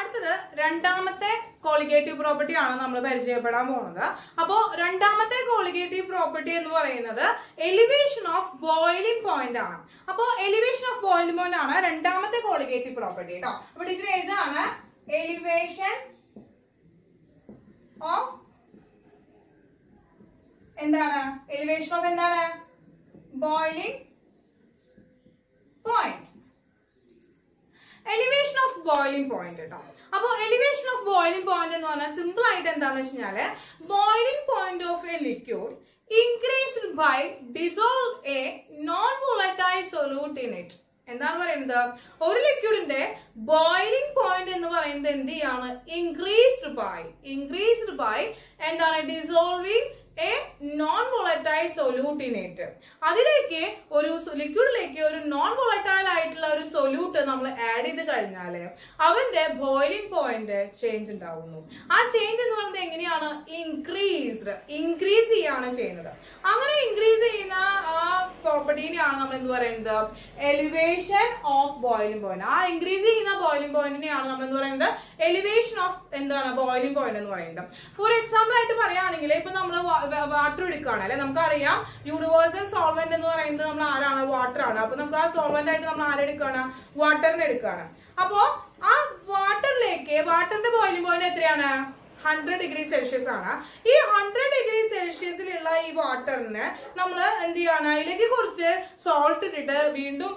അടുത്തത് രണ്ടാമത്തെ colligative property ആണ് നമ്മൾ പരിചയപ്പെടാൻ പോകുന്നത്. അപ്പോ രണ്ടാമത്തെ കോളിഗേറ്റീവ് പ്രോപ്പർട്ടി എന്ന് പറയുന്നത് എലിവേഷൻ ഓഫ് ബോയിലിംഗ് പോയിന്റ് ആണ്. അപ്പോ എലിവേഷൻ ഓഫ് ബോയിലിംഗ് പോയിന്റ് ആണ് രണ്ടാമത്തെ കോളിഗേറ്റീവ് പ്രോപ്പർട്ടി കേട്ടോ. അപ്പൊ ഇതിൽ എഴുതാണ് എലിവേഷൻ ഓഫ് എന്താണ് എലിവേഷൻ ഓഫ് എന്താണ് boiling point. Elevation of boiling point കേട്ടോ. അപ്പൊ എലിവേഷൻ ഓഫ് ബോയിലിംഗ് പോയിന്റ് എന്ന് പറഞ്ഞാൽ സിമ്പിൾ ആയിട്ട് എന്താണെന്ന് വെച്ചാല് boiling point of a liquid increased by dissolve a non volatile solute in it. എന്താണ് പറയുന്നത്? ഒരു ലിക്വിഡിന്റെ ബോയിലിംഗ് പോയിന്റ് എന്ന് പറയുന്നത് എന്ത് ചെയ്യാണ്? ഇൻക്രീസ്ഡ് ബൈ എന്താണ് dissolving a non volatile solute in it. അതിലേക്ക് ഒരു ലിക്വിഡിലേക്ക് ഒരു നോൺ വോളറ്റൈൽ ആയിട്ടുള്ള ഒരു സൊല്യൂട്ട് നമ്മൾ ആഡ് ചെയ്ത് കഴിഞ്ഞാല് അവന്റെ ബോയിലിംഗ് പോയിന്റ് ചേഞ്ച് ഉണ്ടാവുന്നു. ആ ചേഞ്ച് എന്ന് പറയുന്നത് എങ്ങനെയാണ്? ഇൻക്രീസ് ചെയ്യാണ് ചെയ്യുന്നത്. അങ്ങനെ ഇൻക്രീസ് ചെയ്യുന്ന ആ പ്രോപ്പർട്ടിനെയാണ് നമ്മൾ എന്ത് പറയുന്നത്? Elevation of boiling point. ആ ഇൻക്രീസ് ചെയ്യുന്ന ബോയിലിംഗ് പോയിന്റിനെയാണ് നമ്മൾ എന്ത് പറയുന്നത്? എലിവേഷൻ ഓഫ് എന്താണ് ബോയിലിംഗ് പോയിന്റ് എന്ന് പറയുന്നത്. ഫോർ എക്സാമ്പിൾ ആയിട്ട് പറയുകയാണെങ്കിൽ ഇപ്പൊ നമ്മൾ വാട്ടർ എടുക്കുകയാണ് അല്ലെ, നമുക്കറിയാം യൂണിവേഴ്സൽ സോൾവെന്റ് എന്ന് പറയുന്നത് നമ്മൾ ആരാണ്? വാട്ടർ ആണ്. അപ്പൊ നമുക്ക് ആ സോൾവെന്റ് ആയിട്ട് നമ്മൾ ആരെടുക്കുകയാണ്? വാട്ടറിനെ എടുക്കുകയാണ്. അപ്പോ ആ വാട്ടറിന്റെ ബോയിലിംഗ് പോയിന്റ് എത്രയാണ്? 100 ഡിഗ്രി സെൽഷ്യസ് ആണ്. ഈ 100 ഡിഗ്രി സെൽഷ്യസിലുള്ള ഈ വാട്ടറിന് നമ്മൾ എന്ത് ചെയ്യാണ്? അതിലേക്ക് കുറച്ച് സോൾട്ട് ഇട്ടിട്ട് വീണ്ടും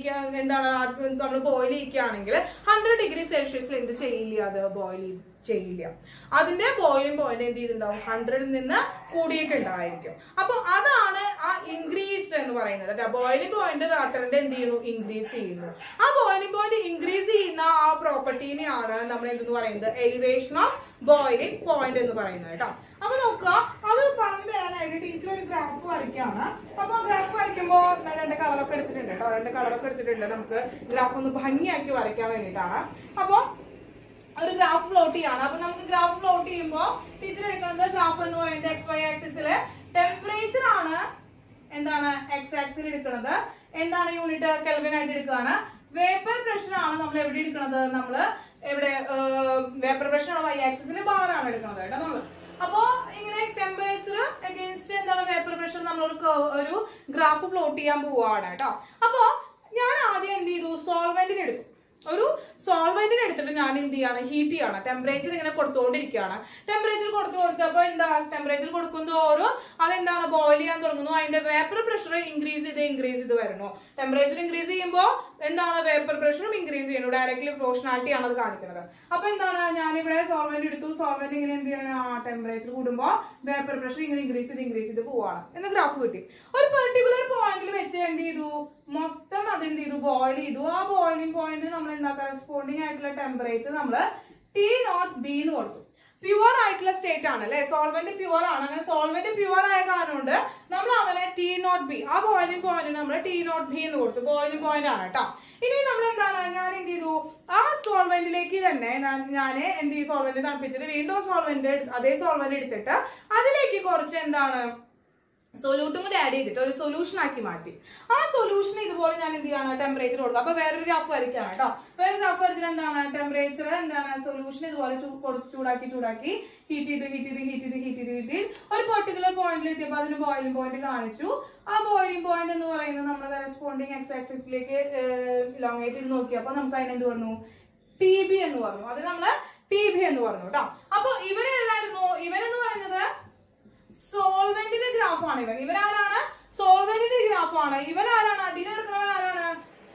നമ്മൾ ബോയിൽ ചെയ്യിക്കുകയാണെങ്കിൽ 100 ഡിഗ്രി സെൽഷ്യസിൽ എന്ത് ചെയ്യില്ല? അത് ബോയിൽ ചെയ്യില്ല. അതിന്റെ ബോയിലിംഗ് പോയിന്റ് എന്ത് ചെയ്തിട്ടുണ്ടാവും? 100ൽ നിന്ന് കൂടിയിട്ടുണ്ടായിരിക്കും. അപ്പൊ അതാണ് ആ ഇൻക്രീസ്ഡ് എന്ന് പറയുന്നത്. ബോയിലിംഗ് പോയിന്റ് വാട്ടറിന്റെ എന്ത് ചെയ്യുന്നു? ഇൻക്രീസ് ചെയ്യുന്നു. ആ ബോയിലിംഗ് പോയിന്റ് ഇൻക്രീസ് ചെയ്യുന്ന ആ പ്രോപ്പർട്ടീനെയാണ് നമ്മൾ എന്തെന്ന് പറയുന്നത്? എലിവേഷൻ ഓഫ് ബോയിലിംഗ് പോയിന്റ് എന്ന് പറയുന്നത് കേട്ടോ. അപ്പൊ നോക്കുക, അത് പറഞ്ഞു തരാനായിട്ട് ടീച്ചർ ഒരു ഗ്രാഫ് വരയ്ക്കാണ്. അപ്പൊ ഗ്രാഫ് വരയ്ക്കുമ്പോൾ ഞാൻ 2 കളറൊക്കെ എടുത്തിട്ടുണ്ട് കേട്ടോ. 2 കളറൊക്കെ എടുത്തിട്ടുണ്ട്. നമുക്ക് ഗ്രാഫ് ഒന്ന് ഭംഗിയാക്കി വരയ്ക്കാൻ വേണ്ടിയിട്ടാണ്. അപ്പൊ ഒരു ഗ്രാഫ് പ്ലോട്ട് ചെയ്യാണ്. അപ്പൊ നമുക്ക് ഗ്രാഫ് പ്ലോട്ട് ചെയ്യുമ്പോൾ ടീച്ചർ എടുക്കുന്നത് ഗ്രാഫ് എന്ന് പറയുന്നത് XY ആക്സിസില് ടെമ്പറേച്ചർ ആണ് എന്താണ് എക്സ് ആക്സിൽ എടുക്കുന്നത്. എന്താണ് യൂണിറ്റ്? കെൽവിൻ ആയിട്ട് എടുക്കുകയാണ്. വേപ്പർ പ്രഷർ ആണ് നമ്മൾ എവിടെ എടുക്കുന്നത്? നമ്മള് എവിടെ വേപ്പർ പ്രഷർ ആണ് Y ആക്സിസിൽ ബാർ ആണ് എടുക്കുന്നത് കേട്ടോ നമ്മള്. അപ്പോ ഇങ്ങനെ ടെമ്പറേച്ചർ അഗെയിൻസ്റ്റ് എന്താണ് വേപ്പർ പ്രഷർ നമ്മൾ ഒരു ഗ്രാഫ് പ്ലോട്ട് ചെയ്യാൻ പോവാണ് കേട്ടോ. അപ്പോ ഞാൻ ആദ്യം എന്ത് ചെയ്തു? സോൾവെന്റിന് എടുത്തു. ഒരു സോൾവെന്റിന് എടുത്തിട്ട് ഞാൻ എന്ത് ചെയ്യാണ്? ഹീറ്റ് ചെയ്യാണ്. ടെമ്പറേച്ചർ ഇങ്ങനെ കൊടുത്തുകൊണ്ടിരിക്കുകയാണ്. ടെമ്പറേച്ചർ കൊടുത്തപ്പോ എന്താ? ടെമ്പറേച്ചർ കൊടുക്കുന്നതോറും അതെന്താണ്? ബോയിൽ ചെയ്യാൻ തുടങ്ങുന്നു. അതിന്റെ വേപ്പർ പ്രഷർ ഇൻക്രീസ് ചെയ്ത് വരുന്നു. ടെമ്പറേച്ചർ ഇൻക്രീസ് ചെയ്യുമ്പോൾ എന്താണ്? വേപ്പർ പ്രഷറും ഇൻക്രീസ് ചെയ്യുന്നു. ഡയറക്ട്ലി പ്രൊപ്പോർഷണാലിറ്റി ആണ് അത് കാണിക്കുന്നത്. അപ്പൊ എന്താണ്? ഞാനിവിടെ സോൾവെന്റ് എടുത്തു. സോൾവെന്റ് ഇങ്ങനെ എന്ത് ചെയ്യണം? ടെമ്പറേച്ചർ കൂടുമ്പോൾ വേപ്പർ പ്രഷർ ഇങ്ങനെ ഇൻക്രീസ് ചെയ്ത് പോവാണ് എന്ന് ഗ്രാഫ് കിട്ടി. ഒരു പെർട്ടിക്കുലർ പോയിന്റിൽ വെച്ച് എന്ത് ചെയ്തു? മൊത്തം അതെന്ത് ചെയ്തു? ബോയിൽ ചെയ്തു. ആ ബോയിലിംഗ് പോയിന്റ് നമ്മൾ എന്താ കറസ്പോണ്ടിങ് ആയിട്ടുള്ള ടെമ്പറേച്ചർ നമ്മൾ T0B എന്ന് കൊടുത്തു. പ്യുവർ ആയിട്ടുള്ള സ്റ്റേറ്റ് ആണ് അല്ലെ, സോൾവെന്റ് പ്യുവർ ആണ്. അങ്ങനെ സോൾവെന്റ് പ്യുവർ ആയ കാരണം കൊണ്ട് നമ്മൾ അവനെ T0B, ആ ബോയിലിംഗ് പോയിന്റ് നമ്മൾ T0B എന്ന് കൊടുത്തു. ബോയിലിംഗ് പോയിന്റ് ആണ് കേട്ടോ. ഇനി നമ്മൾ എന്താണ്? ഞാൻ എന്ത് ചെയ്തു? ആ സോൾവെന്റിലേക്ക് തന്നെ ഞാൻ എന്ത് ചെയ്തു? സോൾവെന്റ് തണുപ്പിച്ചിട്ട് വീണ്ടും അതേ സോൾവെന്റ് എടുത്തിട്ട് അതിലേക്ക് കുറച്ച് എന്താണ് സൊല്യൂട്ടും കൂടി ആഡ് ചെയ്തിട്ട് ഒരു സൊല്യൂഷൻ ആക്കി മാറ്റി. ആ സൊല്യൂഷൻ ഇതുപോലെ ഞാൻ എന്ത് ചെയ്യാണ്? ടെമ്പറേച്ചർ കൊടുക്കുക. അപ്പൊ വേറൊരു ഗ്രാഫ് വരയ്ക്കാണ് കേട്ടോ. വേറൊരു ഗ്രാഫ് വരച്ചിട്ട് എന്താണ്? ടെമ്പറേച്ചർ എന്താണ്? സൊല്യൂഷൻ ഇതുപോലെ ചൂടാക്കി ഹീറ്റ് ചെയ്ത് ഒരു പെർട്ടിക്കുലർ പോയിന്റിൽ എത്തിയപ്പോൾ അതിന് ബോയിലിംഗ് പോയിന്റ് കാണിച്ചു. ആ ബോയിലിംഗ് പോയിന്റ് എന്ന് പറയുന്നത് നമ്മൾ കറസ്പോണ്ടിങ് എക്സ് ആക്സിസിലേക്ക് ഇലോങ്ങേറ്റ് ചെയ്ത് നോക്കിയപ്പോ നമുക്ക് അതിനെന്ത് പറഞ്ഞു? TB എന്ന് പറഞ്ഞു. അത് നമ്മള് TB എന്ന് പറഞ്ഞു കേട്ടോ. അപ്പൊ ഇവരെന്ന് പറയുന്നത് സോൾവെന്റിന്റെ ഗ്രാഫാണ്. ഇവരാരാണ്? സോൾവെന്റിന്റെ ഗ്രാഫാണ്. ഇവരാരാണ്? അടിയിലെടുക്കുന്നവർ ആരാണ്?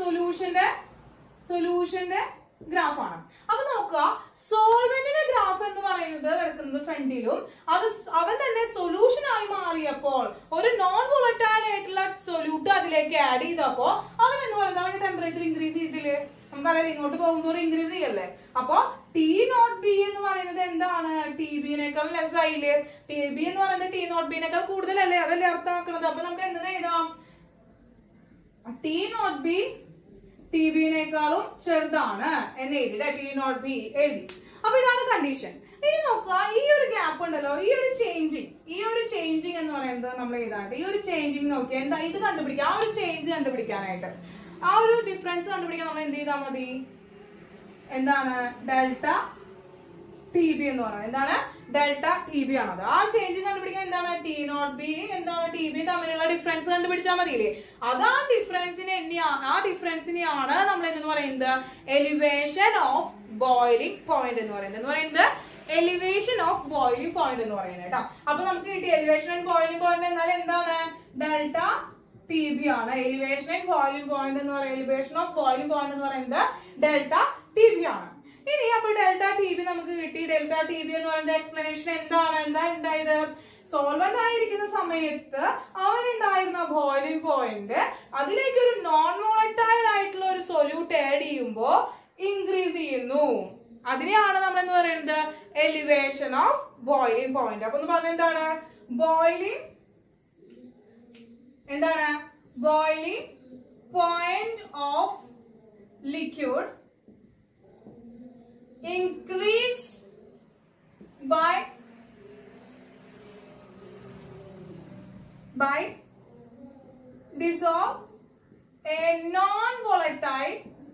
സൊല്യൂഷന്റെ ഗ്രാഫാണ്. അപ്പൊ നോക്കുക, സോൾവെന്റിന്റെ ഗ്രാഫ് എന്ന് പറയുന്നത് എടുക്കുന്നത് ഫ്രണ്ടിലും അവൻ തന്നെ സൊല്യൂഷൻ ആയി മാറിയപ്പോൾ ഒരു നോൺ വോളറ്റൈൽ ആയിട്ടുള്ള സൊല്യൂട്ട് അതിലേക്ക് ആഡ് ചെയ്തപ്പോ അവൻ എന്ന് പറയുന്നത് അവന്റെ ടെമ്പറേച്ചർ ഇൻക്രീസ് ചെയ്തില്ലേ? നമുക്കറിയാം ഇങ്ങോട്ട് പോകുന്നവർ ഇൻക്രീസ് ചെയ്യല്ലേ. അപ്പൊ T0B എന്ന് പറയുന്നത് എന്താണ്? TB-നേക്കാൾ ലെസ് ആയില്ലേ? TB എന്ന് പറയുന്നത് T0B-നേക്കാൾ കൂടുതലല്ലേ? അതല്ലേ അർത്ഥമാക്കുന്നത്. അപ്പൊ നമുക്ക് എന്തെന്ന് എഴുതാം? T0B TB-നേക്കാളും ചെറുതാണ് എന്ന് എഴുതി. T0B എഴുതി. അപ്പൊ ഇതാണ് കണ്ടീഷൻ. ഇനി നോക്കുക, ഈ ഒരു ഗ്യാപ്പ് ഉണ്ടല്ലോ, ഈ ഒരു ചേഞ്ചിങ് എന്ന് പറയുന്നത് നമ്മൾ എഴുതാണ്ട് ഈ ഒരു ചേഞ്ചിങ് നോക്കിയാൽ എന്താ ഇത് കണ്ടുപിടിക്കുക? ആ ഒരു ചേഞ്ച് കണ്ടുപിടിക്കാനായിട്ട്, ആ ഒരു ഡിഫറൻസ് കണ്ടുപിടിക്കാൻ നമ്മൾ എന്ത് ചെയ്താൽ മതി? എന്താണ് ഡെൽറ്റ ടി ബി എന്ന് പറയുന്നത്. എന്താണ് ഡെൽറ്റ ടി ബി ആണത്. ആ ചേഞ്ച് കണ്ടുപിടിക്കാൻ എന്താണ് ടി നോട്ട് ബി എന്താണ് ടി ബി തമ്മിലുള്ള ഡിഫറൻസ് കണ്ടുപിടിച്ചാൽ മതിയില്ലേ. അത് ആ ഡിഫറൻസിനെയാണ് നമ്മൾ എന്ന് പറയുന്നത് എലിവേഷൻ ഓഫ് ബോയിലിംഗ് പോയിന്റ് എന്ന് പറയുന്നത്. എലിവേഷൻ ഓഫ് ബോയിലിംഗ് പോയിന്റ് എന്ന് പറയുന്നത് കേട്ടോ. അപ്പൊ നമുക്ക് കിട്ടി എലിവേഷൻ ആൻഡ് ബോയിലിംഗ് പോയിന്റ് എന്നാൽ എന്താണ് ഡെൽറ്റ ടി ബി ആണ്. എലിവേഷൻ ആൻഡ് ബോയിലിംഗ് പോയിന്റ് എന്ന് പറയുന്നത് എലിവേഷൻ ഓഫ് ബോയിലിംഗ് പോയിന്റ് എന്ന് പറയുന്നത് ഡെൽറ്റ ടി ബി ആണ്. ഇനി അപ്പൊ ഡെൽറ്റ ടി ബി നമുക്ക് കിട്ടി. ഡെൽറ്റ ടി ബി എന്ന് പറയുന്ന എക്സ്പ്ലനേഷൻ എന്താ ഉണ്ടായത് സോൾവെന്റ് ആയിരിക്കുന്ന സമയത്ത് അവനുണ്ടായിരുന്ന ബോയിലിംഗ് പോയിന്റ് അതിലേക്ക് ഒരു നോൺ വോളറ്റൈൽ ആയിട്ടുള്ള ഒരു സൊല്യൂട്ട് ആഡ് ചെയ്യുമ്പോൾ ഇൻക്രീസ് ചെയ്യുന്നു. അതിനെയാണ് നമ്മൾ എന്ന് പറയുന്നത് എലിവേഷൻ ഓഫ് ബോയിലിംഗ് പോയിന്റ്. അപ്പൊ ഒന്ന് പറഞ്ഞ എന്താണ് boiling point of liquid increase by dissolve a non-volatile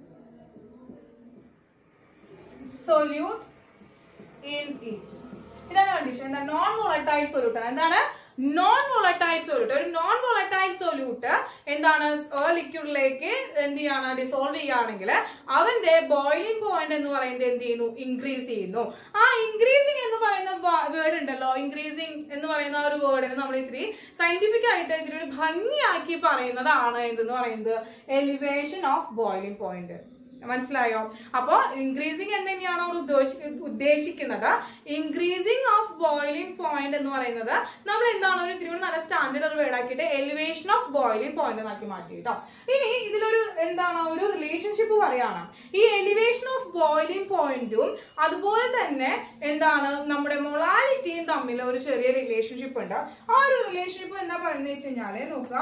solute in it. ഇതാണ് കണ്ടീഷൻ. എന്താ നോൺ വോളറ്റൈൽ സൊല്യൂട്ട് ആണ്. എന്താണ് നോൺ വോളറ്റൈൽ സൊല്യൂട്ട്. ഒരു നോൺ വോളറ്റൈൽ സൊല്യൂട്ട് എന്താണ് ലിക്വിഡിലേക്ക് എന്ത് ചെയ്യാണ് ഡിസോൾവ് ചെയ്യുകയാണെങ്കിൽ അവന്റെ ബോയിലിംഗ് പോയിന്റ് എന്ന് പറയുന്നത് എന്ത് ചെയ്യുന്നു ഇൻക്രീസ് ചെയ്യുന്നു. ആ ഇൻക്രീസിംഗ് എന്ന് പറയുന്ന വേർഡ് ഉണ്ടല്ലോ, ഇൻക്രീസിംഗ് എന്ന് പറയുന്ന ഒരു വേർഡിന് നമ്മൾ ഇത്തിരി സയന്റിഫിക് ആയിട്ട് ഇത്തിരി ഒരു ഭംഗിയാക്കി പറയുന്നതാണ് എന്തെന്ന് പറയുന്നത് എലിവേഷൻ ഓഫ് ബോയിലിംഗ് പോയിന്റ്. മനസ്സിലായോ? അപ്പോ ഇൻക്രീസിംഗ് എന്ന് തന്നെയാണ് നമ്മൾ ഉദ്ദേശിക്കുന്നത്. ഇൻക്രീസിംഗ് ഓഫ് ബോയിലിംഗ് പോയിന്റ് എന്ന് പറയുന്നത് നമ്മൾ എന്താണ് ഒരു ഇത്തിരി നല്ല സ്റ്റാൻഡേർഡ് ഒരു വേർഡ് ആക്കിയിട്ട് എലിവേഷൻ ഓഫ് ബോയിലിംഗ് പോയിന്റ് ആക്കി മാറ്റി കേട്ടോ. ഇനി ഇതിലൊരു എന്താണ് ഒരു റിലേഷൻഷിപ്പ് പറയാണ്. ഈ എലിവേഷൻ ഓഫ് ബോയിലിംഗ് പോയിന്റും അതുപോലെ തന്നെ എന്താണ് നമ്മുടെ മൊളാലിറ്റിയും തമ്മിൽ ഒരു ചെറിയ റിലേഷൻഷിപ്പ് ഉണ്ട്. ആ ഒരു റിലേഷൻഷിപ്പ് എന്താ പറയുന്നത് വെച്ച് കഴിഞ്ഞാല് നോക്കുക.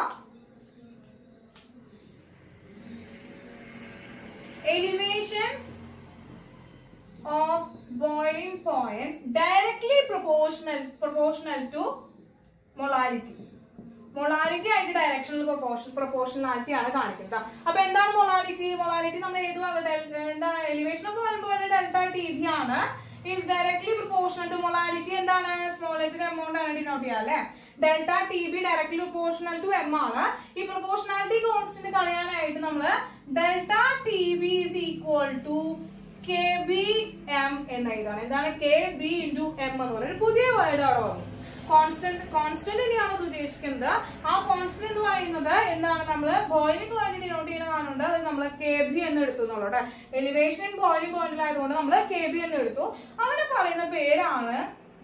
Elevation of boiling point directly proportional to molality. Molality ആയിട്ട് ഡയറക്ഷണൽ പ്രൊപ്പോർഷണാലിറ്റി ആണ് കാണിക്കുന്നത്. അപ്പൊ എന്താണ് മൊളാലിറ്റി? മൊളാലിറ്റി നമ്മൾ എന്താണ് elevation of boiling point delta T B ആണ്. is directly proportional to molality. എന്താണ് സ്മോൾ ലെറ്റർ എമൗണ്ട് ആണ് ഡിനോട്ട് ചെയ്യുക അല്ലെ. Delta T B directly proportional to M ആണ്. ഈ പ്രൊപ്പോർഷണാലിറ്റി കോൺസ്റ്റന്റ് കളയാനായിട്ട് നമ്മള് delta T B is equal to K B M എന്ന് എഴുതാണ്. എന്താണ് കെ ബി ഇൻറ്റു എം എന്ന് പറയുന്നത് ഒരു പുതിയ വേർഡ് അവിടെ വന്നു. കോൺസ്റ്റന്റ് തന്നെയാണ് അത് ഉദ്ദേശിക്കുന്നത്. ആ കോൺസ്റ്റന്റ് എന്ന് പറയുന്നത് എന്താണ് നമ്മള് ബോയിലിംഗ് പോയിന്റ് ഡിനോട്ട് ചെയ്യുന്ന കാണുന്നുണ്ട്. അത് നമ്മള് കെ ബി എന്ന് എടുത്തു എന്നുള്ളത്. എലിവേഷൻ ബോയിലിംഗ് പോയിന്റിലായതുകൊണ്ട് നമ്മള് കെ ബി എന്ന് എടുത്തു. അവന് പറയുന്ന പേരാണ്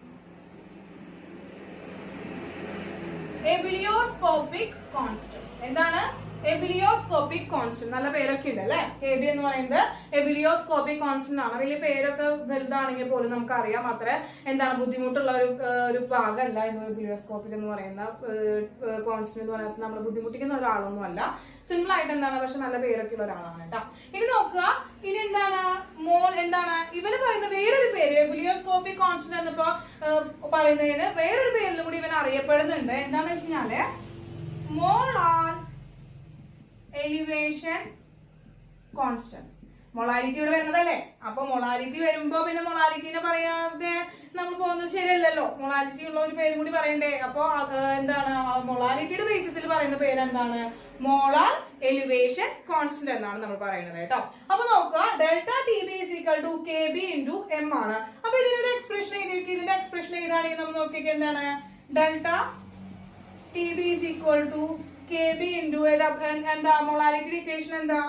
എബിലിയോസ്കോപ്പിക് കോൺസ്റ്റന്റ്. എന്താണ് എബിലിയോസ്കോപ്പിക് കോൺസ്റ്റന്റ്? നല്ല പേരൊക്കെ ഉണ്ട് അല്ലെ. എ ബി എന്ന് പറയുന്നത് എബിലിയോസ്കോപ്പിക് കോൺസ്റ്റന്റ് ആണ്. വലിയ പേരൊക്കെ വലുതാണെങ്കിൽ പോലും നമുക്ക് അറിയാം അത്ര എന്താണ് ബുദ്ധിമുട്ടുള്ള ഒരു ഭാഗമല്ല എബിലിയോസ്കോപ്പിക് എന്ന് പറയുന്ന കോൺസ്റ്റന്റ് എന്ന് പറയുന്നത്. നമ്മൾ ബുദ്ധിമുട്ടിക്കുന്ന ഒരാളൊന്നും അല്ല. സിമ്പിൾ ആയിട്ട് എന്താണ് പക്ഷെ നല്ല പേരൊക്കെ ഉള്ള ഒരാളാണ് കേട്ടോ. ഇനി നോക്കുക. ഇനി എന്താണ് ഇവന് പറയുന്ന വേറൊരു പേര് എബിലിയോസ്കോപ്പിക് കോൺസ്റ്റന്റ് എന്നിപ്പോ പറയുന്നതിന് വേറൊരു പേരിലും കൂടി ഇവൻ അറിയപ്പെടുന്നുണ്ട്. എന്താന്ന് വെച്ച് കഴിഞ്ഞാല് മോളാർ എലിവേഷൻ കോൺസ്റ്റന്റ്. മൊളാലിറ്റി ഇവിടെ വരുന്നതല്ലേ. അപ്പൊ മൊളാലിറ്റി വരുമ്പോ പിന്നെ മൊളാലിറ്റിനെ പറയാതെ നമ്മൾ പോകുന്നത് ശരിയല്ലല്ലോ. മൊളാലിറ്റി ഉള്ള ഒരു പേരും കൂടി പറയണ്ടേ. അപ്പൊ എന്താണ് മൊളാലിറ്റിയുടെ ബേസിസിൽ പറയുന്ന പേര് എന്താണ് മോളാർ എലിവേഷൻ കോൺസ്റ്റന്റ് എന്നാണ് നമ്മൾ പറയുന്നത് കേട്ടോ. അപ്പൊ നോക്കുക delta T B is equal to K B into M ആണ്. അപ്പൊ ഇതിനൊരു എക്സ്പ്രഷൻ എഴുതിയിരിക്കും. ഇതിന്റെ എക്സ്പ്രഷൻ എഴുതാണെങ്കിൽ നമ്മൾ നോക്കിയൊക്കെ എന്താണ് delta T B is equal to K B into എന്താ മൊളാലിറ്റി ഇക്വേഷൻ എന്താ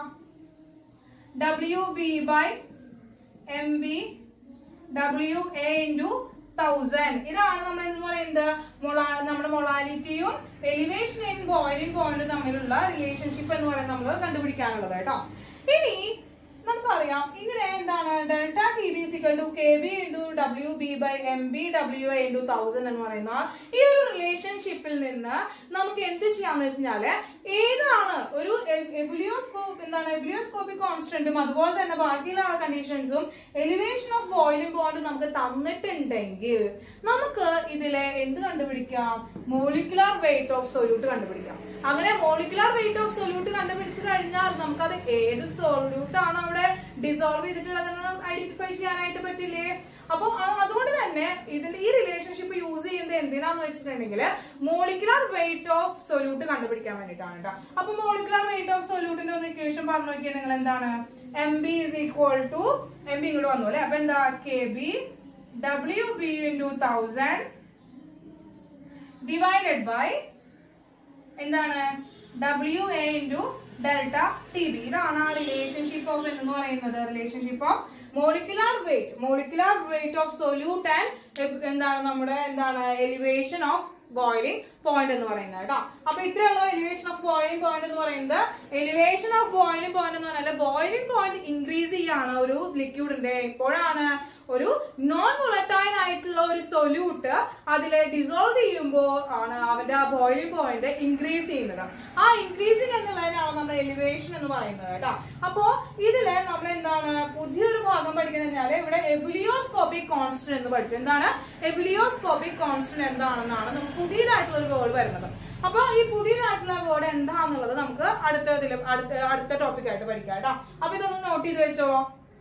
WB by MB WA into 1000. ഇതാണ് നമ്മൾ എന്ന് പറയുന്നത് നമ്മുടെ മൊളാലിറ്റിയും എലിവേഷൻ ഇൻ ബോയിലിംഗ് പോയിന്റ് തമ്മിലുള്ള റിലേഷൻഷിപ്പ് എന്ന് പറയുന്നത് നമ്മൾ കണ്ടുപിടിക്കാനുള്ളത് കേട്ടോ. ഇനി നമുക്കറിയാം ഇങ്ങനെ എന്താണ് delta T B is equal to K B into W B by M B W A into 1000 എന്ന് പറയുന്ന ഈ ഒരു റിലേഷൻഷിപ്പിൽ നിന്ന് നമുക്ക് എന്ത് ചെയ്യാന്ന് വെച്ചാല് ഏതാണ് ഒരു എബിലിയോസ്കോപ്പിക് കോൺസ്റ്റന്റും അതുപോലെ തന്നെ ബാക്കിയുള്ള കണ്ടീഷൻസും എലിവേഷൻ ഓഫ് ബോയിലിംഗ് പോയിന്റ് നമുക്ക് തന്നിട്ടുണ്ടെങ്കിൽ നമുക്ക് ഇതിലെ എന്ത് കണ്ടുപിടിക്കാം മോളിക്കുലാർ വെയിറ്റ് ഓഫ് സൊല്യൂട്ട് കണ്ടുപിടിക്കാം. അങ്ങനെ മോളിക്കുലാർ വെയിറ്റ് ഓഫ് സൊല്യൂട്ട് കണ്ടുപിടിച്ചു കഴിഞ്ഞാൽ നമുക്കത് ഏത് സൊല്യൂട്ട് ആണ് അവിടെ ഡിസോൾവ് ചെയ്തിട്ടുള്ളതെന്ന് ഐഡന്റിഫൈ ചെയ്യാനായിട്ട് പറ്റില്ലേ? അപ്പൊ അതുകൊണ്ട് തന്നെ ഇതിന്റെ ഈ റിലേഷൻഷിപ്പ് യൂസ് ചെയ്യുന്നത് എന്തിനാന്ന് വെച്ചിട്ടുണ്ടെങ്കിൽ മോളിക്കുലർ വെയിറ്റ് ഓഫ് സൊല്യൂട്ട് കണ്ടുപിടിക്കാൻ വേണ്ടിയിട്ടാണ് കേട്ടോ. അപ്പൊ മോളിക്കുലർ വെയിറ്റ് ഓഫ് സൊല്യൂട്ടിന്റെ ഒന്ന് ഇക്വേഷൻ പറഞ്ഞു നോക്കിയാൽ നിങ്ങൾ എന്താണ്? MB is equal to MB ഇങ്ങോട്ട് വന്നു അല്ലെ. അപ്പൊ എന്താ? KB WB into 1000 divided by എന്താണ്? WA into delta TB. ഇതാണ് ആ റിലേഷൻഷിപ്പ് ഓഫ് എന്ന് പറയുന്നത്. Relationship of molecular weight of solute and എന്താണ് നമ്മുടെ എന്താണ് എലിവേഷൻ ഓഫ് ബോയിലിംഗ് പോയിന്റ് എന്ന് പറയുന്നത് കേട്ടോ. അപ്പൊ ഇത്രയുള്ള എലിവേഷൻ ഓഫ് ബോയിലിംഗ് പോയിന്റ് എന്ന് പറയുന്നത്. എലിവേഷൻ ഓഫ് ബോയിലിംഗ് പോയിന്റ് എന്ന് പറഞ്ഞാൽ ബോയിലിംഗ് പോയിന്റ് ഇൻക്രീസ് ചെയ്യാണ് ഒരു ലിക്വിഡിന്റെ. എപ്പോഴാണ്? ഒരു നോൺ വോളറ്റൈൽ ആയിട്ടുള്ള ഒരു സൊല്യൂട്ട് അതിലെ ഡിസോൾവ് ചെയ്യുമ്പോൾ ആണ് അവന്റെ ആ ബോയിലിംഗ് പോയിന്റ് ഇൻക്രീസ് ചെയ്യുന്നത്. ആ ഇൻക്രീസിംഗ് എന്നുള്ളതിനാണ് നമ്മുടെ എലിവേഷൻ എന്ന് പറയുന്നത് കേട്ടോ. അപ്പോ ഇതില് നമ്മൾ എന്താണ് പുതിയൊരു ഭാഗം പഠിക്കുന്നത്? ഇവിടെ എബിലിയോസ്കോപ്പിക് കോൺസ്റ്റന്റ് എന്ന് പഠിച്ചു. എന്താണ് എബിലിയോസ്കോപ്പിക് കോൺസ്റ്റന്റ് എന്താണെന്നാണ് നമുക്ക് പുതിയതായിട്ടുള്ള ഒരു വേർഡ് വരുന്നത്. അപ്പൊ ഈ പുതിയതായിട്ടുള്ള വേർഡ് എന്താണെന്നുള്ളത് നമുക്ക് അടുത്ത ടോപ്പിക് ആയിട്ട് പഠിക്കാം കേട്ടോ. അപ്പൊ ഇതൊന്ന് നോട്ട് ചെയ്ത് വെച്ചോളൂ.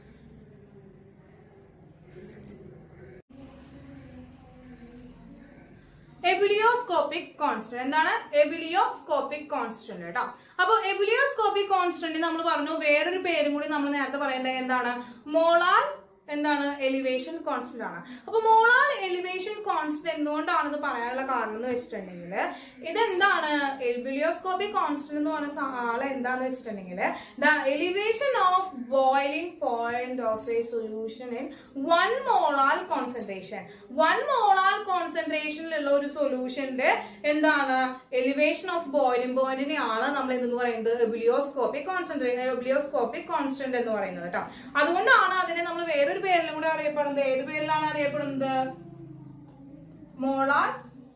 എബിലിയോസ്കോപ്പിക് കോൺസ്റ്റന്റ് എന്താണ്? എബിലിയോസ്കോപ്പിക് കോൺസ്റ്റന്റ് കേട്ടോ. അപ്പൊ എബിലിയോസ്കോപ്പിക് കോൺസ്റ്റന്റ് നമ്മൾ പറഞ്ഞു. വേറൊരു പേരും കൂടി നമ്മൾ നേരത്തെ പറയേണ്ടത് എന്താണ്? മോളാർ എന്താണ് എലിവേഷൻ കോൺസ്റ്റന്റ് ആണ്. അപ്പൊ മോളാർ എലിവേഷൻ കോൺസ്റ്റന്റ് എന്തുകൊണ്ടാണ് ഇത് പറയാനുള്ള കാരണം എന്ന് വെച്ചിട്ടുണ്ടെങ്കിൽ ഇതെന്താണ്? എബിലിയോസ്കോപ്പിക് കോൺസ്റ്റന്റ് എന്ന് പറഞ്ഞ ആളെ എന്താന്ന് വെച്ചിട്ടുണ്ടെങ്കിൽ the elevation of boiling point of a solution in 1 molar concentration. 1 molar കോൺസെൻട്രേഷനിലുള്ള ഒരു സൊല്യൂഷന്റെ എന്താണ് എലിവേഷൻ ഓഫ് ബോയിലിംഗ് പോയിന്റിനെയാണ് നമ്മൾ എന്തെന്ന് പറയുന്നത്? എബിലിയോസ്കോപ്പിക് കോൺസ്റ്റന്റ് എന്ന് പറയുന്നത് കേട്ടോ. അതുകൊണ്ടാണ് അതിനെ നമ്മൾ വേറൊരു പേരിലും കൂടെ അറിയപ്പെടുന്നത്. ഏത് പേരിലാണ് അറിയപ്പെടുന്നത്? Molar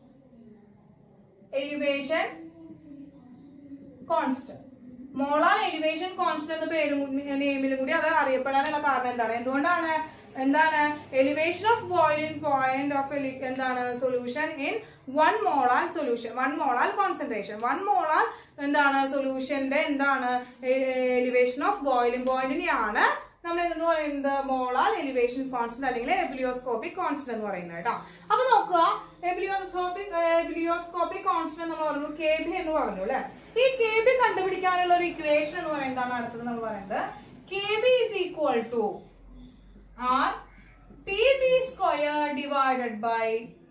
elevation constant. Molar elevation constant എന്ന പേരും നെയിമിലും കൂടി അത് അറിയപ്പെടാനുള്ള കാരണം എന്താണ്? എന്താണ് elevation of boiling point of എന്താണ് solution in 1 molar solution, 1 molar concentration. 1 molar എന്താണ് സൊല്യൂഷന്റെ എന്താണ് എലിവേഷൻ ഓഫ് ബോയിലിംഗ് പോയിന്റിനെയാണ് നമ്മൾ എന്തെന്ന് പറയുന്നത്? മോളാർ എലിവേഷൻ കോൺസ്റ്റന്റ് അല്ലെങ്കിൽ എബിലിയോസ്കോപ്പിക് കോൺസ്റ്റന്റ് എന്ന് പറയുന്നത് കേട്ടോ. അപ്പൊ നോക്കുക, എബിലിയോസ്കോപ്പിക് കോൺസ്റ്റന്റ് നമ്മൾ പറഞ്ഞു KB എന്ന് പറഞ്ഞു അല്ലെ. ഈ KB കണ്ടുപിടിക്കാനുള്ള ഒരു ഇക്വേഷൻ എന്ന് പറയുന്നതാണ് അടുത്തത് നമ്മൾ പറയുന്നത്. KB is equal to RTB square divided by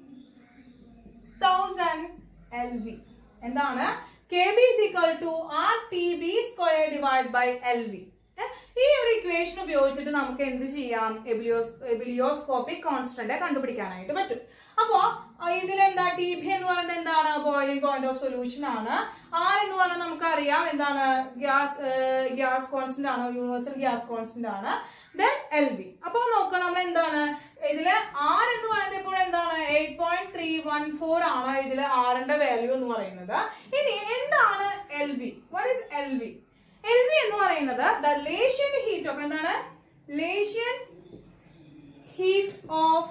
1000 LV. എന്താണ്? KB is equal to RTB square divided by LV. ഈ ഒരു ഇക്വേഷൻ ഉപയോഗിച്ചിട്ട് നമുക്ക് എന്ത് ചെയ്യാം? എബിലിയോസ്കോപ്പിക് കോൺസ്റ്റന്റ് കണ്ടുപിടിക്കാനായിട്ട് പറ്റും. അപ്പോ ഇതിലെന്താ? TB എന്ന് പറയുന്നത് എന്താണ്? ബോയിലിംഗ് പോയിന്റ് ഓഫ് സൊല്യൂഷൻ ആണ്. R എന്ന് പറഞ്ഞാൽ നമുക്കറിയാം എന്താണ്? ഗ്യാസ് കോൺസ്റ്റന്റ് ആണ്, യൂണിവേഴ്സൽ ഗ്യാസ് കോൺസ്റ്റന്റ് ആണ്. Then LV. അപ്പൊ നോക്കാം നമ്മൾ എന്താണ് ഇതില് R എന്ന് പറയുന്നത് ഇപ്പോൾ എന്താണ്? 8.314 ആണ് ഇതില് R ന്റെ വാല്യൂ എന്ന് പറയുന്നത്. ഇനി എന്താണ് LV? What is LV? LV എന്ന് പറയുന്നത് ദ ലേഷ്യൻ ഹീറ്റ് ഓഫ് എന്താണ്? Latent heat of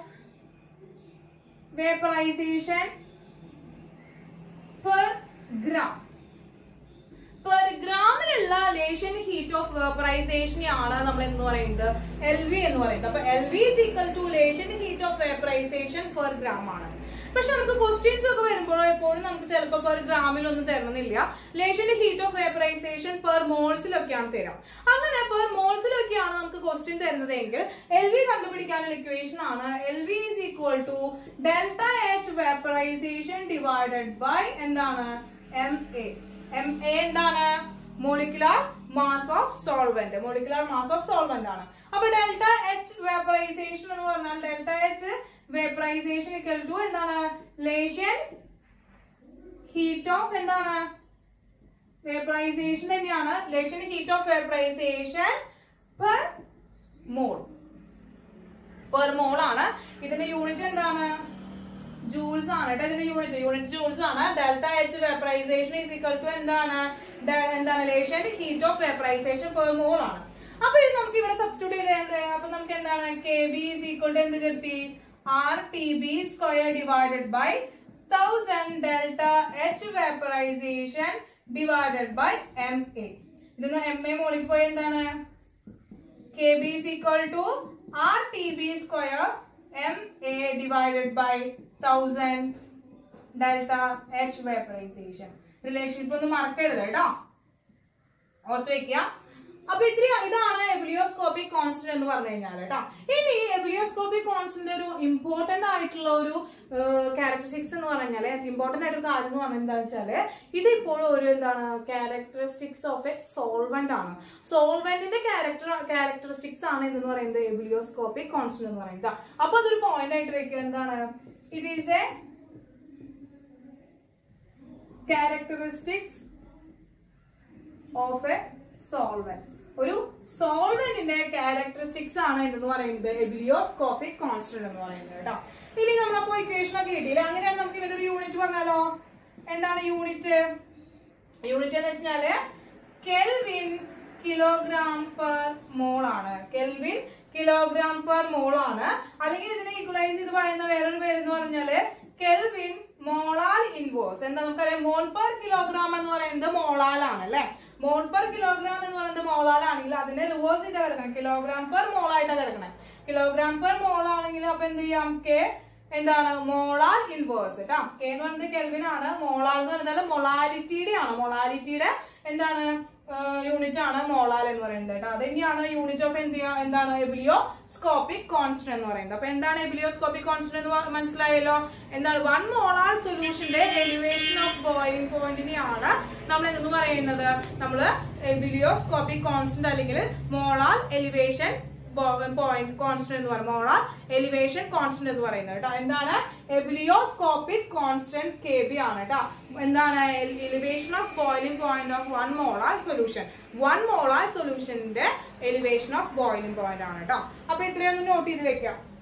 vaporization per gram. Per ഗ്രാമിലുള്ള ലേഷ്യൻ ഹീറ്റ് ഓഫ് വേപ്പറൈസേഷനെയാണ് നമ്മൾ എന്ന് പറയുന്നത് LV എന്ന് പറയുന്നത്. അപ്പൊ LV is equal to latent heat of vaporization per gram ആണ്. പക്ഷെ നമുക്ക് ക്വസ്റ്റ്യൻസ് ഒക്കെ വരുമ്പോഴോ എപ്പോഴും നമുക്ക് ചിലപ്പോൾ പെർ ഗ്രാമിലൊന്നും തരണമെന്നില്ല. Latent heat of vaporization per മോൾസിലൊക്കെയാണ് തരാം. അങ്ങനെ പെർ മോൾസിലൊക്കെയാണ് നമുക്ക് ക്വസ്റ്റ്യൻ തരുന്നതെങ്കിൽ LV കണ്ടുപിടിക്കാനുള്ള ഇക്വേഷൻ ആണ് LV is equal to delta H vaporization divided by എന്താണ്? MA. MA എന്താണ്? Molecular mass of solvent. Molecular mass of solvent ആണ്. അപ്പൊ ഡെൽറ്റ എച്ച് വേപ്പറൈസേഷൻ എന്ന് പറഞ്ഞാൽ delta H vaporization equal to എന്താണ്? ലേഷ്യൻ ഹീറ്റ് ഓഫ് എന്താണ്? Vaporization തന്നെയാണ്. Latent heat of vaporization per mole. Per mole ആണ്. ഇതിന്റെ യൂണിറ്റ് എന്താണ്? ജൂൾസ് ആണ് കേട്ടോ. ഇതിന്റെ യൂണിറ്റ് ജൂൾസ് ആണ്. Delta H vaporization is equal to എന്താണ്? Latent heat of vaporization per mole ആണ്. അപ്പൊ ഇത് നമുക്ക് ഇവിടെ സബ്സ്റ്റിറ്റ്യൂട്ട് ചെയ്ത് അപ്പൊ നമുക്ക് എന്താണ്? KB ഈസ് ഈക്വൽ ടു എന്ത് കിട്ടി? RTB square divided by 1000 delta H vaporization divided by MA. ഇതിന്ന് MA മോളിൽ പോയി എന്താണ്? Kb is equal to RTB square MA divided by 1000 delta H vaporization. Relationship ഒന്ന് മറക്കരുത് കേട്ടോ, ഓർത്ത് വെക്കുക. അപ്പൊ ഇതാണ് എബിലിയോസ്കോപ്പിക് കോൺസ്റ്റന്റ് എന്ന് പറഞ്ഞു കഴിഞ്ഞാൽ കേട്ടോ. ഇനി എബിലിയോസ്കോപ്പിക് കോൺസ്റ്റന്റ് ഒരു ഇമ്പോർട്ടന്റ് ആയിട്ടുള്ള ഒരു ക്യാരക്ടറിസ്റ്റിക്സ് എന്ന് പറഞ്ഞാല്, ഇമ്പോർട്ടന്റ് ആയിട്ടൊരു കാര്യം എന്ന് പറഞ്ഞാൽ എന്താ വെച്ചാല്, ഇത് ഇപ്പോഴും ഒരു എന്താണ് ക്യാരക്ടറിസ്റ്റിക്സ് ഓഫ് എ സോൾവെന്റ് ആണ്. സോൾവെന്റിന്റെ ക്യാരക്ടറിസ്റ്റിക്സ് ആണ് എന്ന് പറയുന്നത് എബിലിയോസ്കോപ്പിക് കോൺസ്റ്റന്റ് എന്ന് പറയുന്നത്. അപ്പൊ അതൊരു പോയിന്റ് ആയിട്ട് വെക്കുക. എന്താണ്? It is a characteristics of a solvent. ഒരു സോൾവെന്റിന്റെ ക്യാരക്ടറിസ്റ്റിക്സ് ആണ് എന്ന് പറയുന്നത് എബിലിയോസ്കോപ്പിക് കോൺസ്റ്റന്റ് എന്ന് പറയുന്നത് കേട്ടോ. ഇനി നമ്മളപ്പോ ഇക്വേഷൻ ഒക്കെ കിട്ടിയില്ലേ, അങ്ങനെയാണ് നമുക്ക് ഇതിനൊരു യൂണിറ്റ് പറഞ്ഞാലോ. എന്താണ് യൂണിറ്റ്? യൂണിറ്റ് എന്ന് വെച്ചാല് കെൽവിൻ കിലോഗ്രാം പെർ മോൾ ആണ്. കെൽവിൻ കിലോഗ്രാം പെർ മോൾ ആണ്. അല്ലെങ്കിൽ ഇതിനെ ഈക്വലൈസ് ചെയ്ത് പറയുന്ന വേറൊരു പേര് എന്ന് പറഞ്ഞാല് കെൽവിൻ മോളാൽ ഇൻവേഴ്സ്. എന്താ നമുക്കറിയാം, മോൾ പെർ കിലോഗ്രാം എന്ന് പറയുന്നത് മോളാലാണ് അല്ലെ. മോൾ പെർ കിലോഗ്രാം എന്ന് പറയുന്നത് മോളാലാണെങ്കിൽ അതിനെ റിവേഴ്സ് ചെയ്ത് കിടക്കണം, കിലോഗ്രാം പെർ മോൾ ആയിട്ടാണ് കിടക്കണം. കിലോഗ്രാം പെർ മോൾ ആണെങ്കിൽ അപ്പൊ എന്ത് ചെയ്യാം, കെ എന്താണ് മോളാർ ഇൻവേഴ്സ് കേട്ടോ. കെ എന്ന് പറയുന്നത് കെൽവിൻ ആണ്, മോളാർ എന്ന് പറയുന്നത് മൊളാലിറ്റിയുടെ ആണ്. മൊളാലിറ്റിയുടെ എന്താണ് യൂണിറ്റ് ആണ് മോളാൽ എന്ന് പറയുന്നത് കേട്ടോ. അത് തന്നെയാണ് യൂണിറ്റ് ഓഫ് എന്താണ് എബിലിയോസ്കോപ്പിക് കോൺസ്റ്റന്റ് എന്ന് പറയുന്നത്. അപ്പൊ എന്താണ് എബിലിയോസ്കോപ്പിക് കോൺസ്റ്റന്റ് എന്ന് മനസ്സിലായല്ലോ. എന്താണ് 1 മോളാർ സൊല്യൂഷന്റെ എലിവേഷൻ ഓഫ് ബോയിലിംഗ് പോയിന്റിനെയാണ് നമ്മൾ എന്ന് പറയുന്നത് നമ്മള് എബിലിയോസ്കോപ്പിക് കോൺസ്റ്റന്റ് അല്ലെങ്കിൽ മോളാർ എലിവേഷൻ പോയിന്റ് കോൺസ്റ്റന്റ് എന്ന് പറയുന്നത്, മോളാർ എലിവേഷൻ കോൺസ്റ്റന്റ് എന്ന് പറയുന്നത് കേട്ടോ. എന്താണ് എബിലിയോസ്കോപ്പിക് കോൺസ്റ്റന്റ് KB ആണ് കേട്ടോ. എന്താണ് elevation of boiling point of 1 molar solution. 1 molar സൊല്യൂഷന്റെ എലിവേഷൻ ഓഫ് ബോയിലിംഗ് പോയിന്റ് ആണ് കേട്ടോ. അപ്പൊ ഇത്രയൊന്ന് നോട്ട് ചെയ്ത് വെക്കാം.